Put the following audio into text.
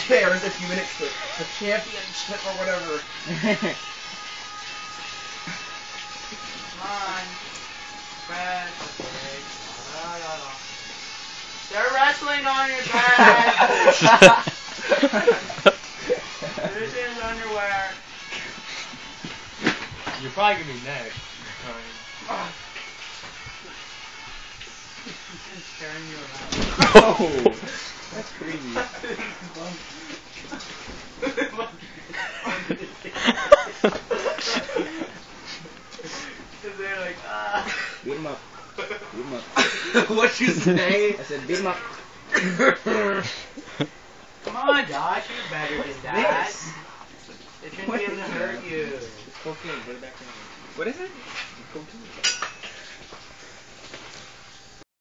cares if you win it the championship or whatever. Come on. Brad. Okay. No. They're wrestling on your back. This is underwear. You're probably gonna be next. It's turning you around. Oh, that's crazy. They're like, ah. Beat him up. Beat him up. What'd you say? I said beat him up. Come on, Josh, you're better than that. It shouldn't be able to hurt you. It's cocaine. Put it back in. What is it? It's cocaine.